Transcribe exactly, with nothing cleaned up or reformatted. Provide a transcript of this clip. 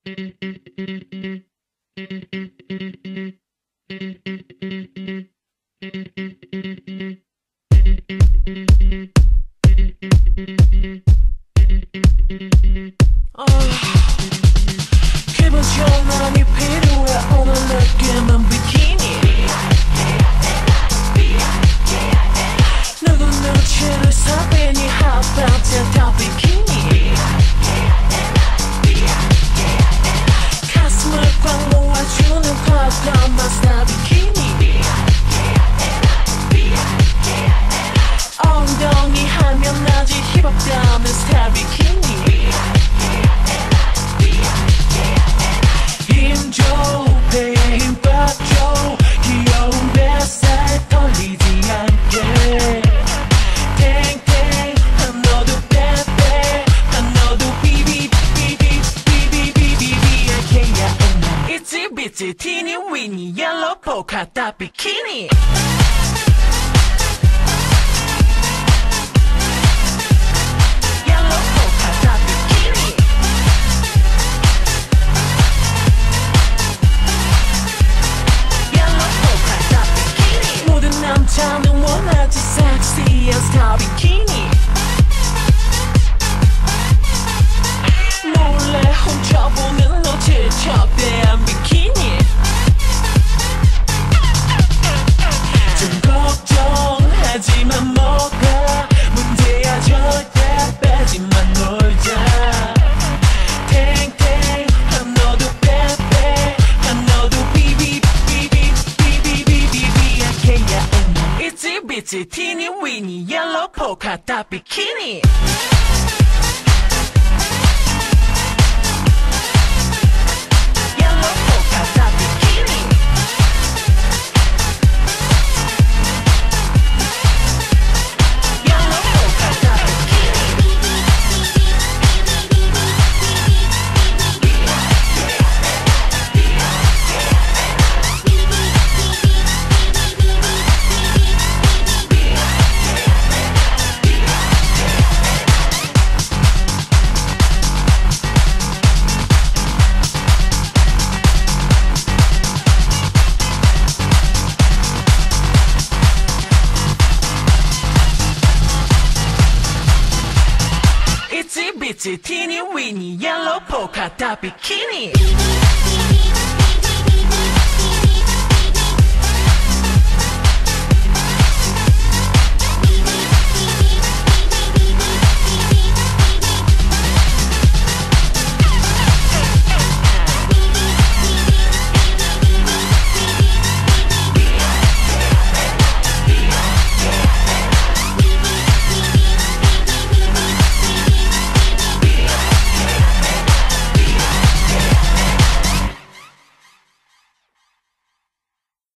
기분 전환이 필요해 오늘 느낌은 비키니 누구 눈치를 살피니 How about that 비키니 가슴을 꽉 모아주는 퍼포먼스 다 비키니 엉덩이 하면 나지 힙합 다음은 스타 비키니 힘줘 배에 힘 빠져 귀여운 뱃살 떨리지 않게 탱탱 한 너도 빼빼 한 너도 비비비비비비비비비 알게야 나 이치 비치 티니 위니 옐로우 포카다 비키니 남자는 원하지 섹시한 스타 비키니 몰래 훔쳐보는 너 질척대한 비키니 좀 걱정하지만 뭐가 문제야 절대 빼지만 놀자 탱탱 한 너도 빼빼 한 너도 비비비비비비비비비 알게야 이치 비치 티니 위니 옐로우 포카다 비키니 옐로우 포카다 비키니 옐로우 포카다 이치 비치 티니 위니 옐로우 포카다 비키니